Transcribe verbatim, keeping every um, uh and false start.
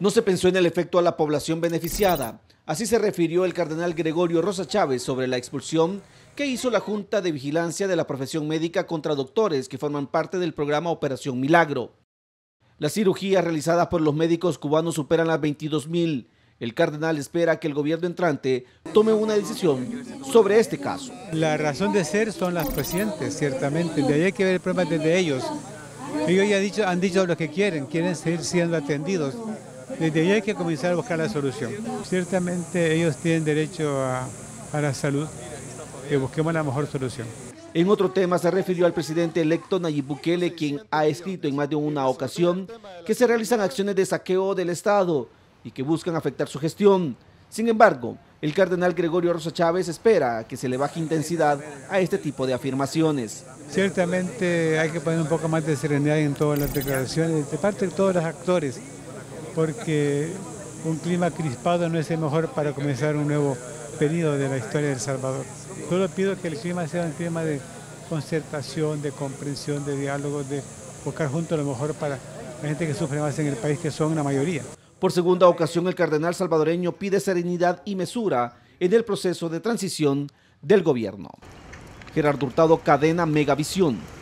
No se pensó en el efecto a la población beneficiada. Así se refirió el cardenal Gregorio Rosa Chávez sobre la expulsión que hizo la Junta de Vigilancia de la Profesión Médica contra doctores que forman parte del programa Operación Milagro. Las cirugías realizadas por los médicos cubanos superan las veintidós mil. El cardenal espera que el gobierno entrante tome una decisión sobre este caso. La razón de ser son las pacientes, ciertamente. De ahí hay que ver el problema desde ellos. Ellos ya han dicho, han dicho lo que quieren, quieren seguir siendo atendidos. Desde ahí hay que comenzar a buscar la solución. Ciertamente ellos tienen derecho a, a la salud, que busquemos la mejor solución. En otro tema se refirió al presidente electo Nayib Bukele, quien ha escrito en más de una ocasión que se realizan acciones de saqueo del Estado y que buscan afectar su gestión. Sin embargo, el cardenal Gregorio Rosa Chávez espera que se le baje intensidad a este tipo de afirmaciones. Ciertamente hay que poner un poco más de serenidad en todas las declaraciones de parte de todos los actores, porque un clima crispado no es el mejor para comenzar un nuevo periodo de la historia de El Salvador. Solo pido que el clima sea un clima de concertación, de comprensión, de diálogo, de buscar juntos lo mejor para la gente que sufre más en el país, que son la mayoría. Por segunda ocasión, el cardenal salvadoreño pide serenidad y mesura en el proceso de transición del gobierno. Gerardo Hurtado, Cadena Megavisión.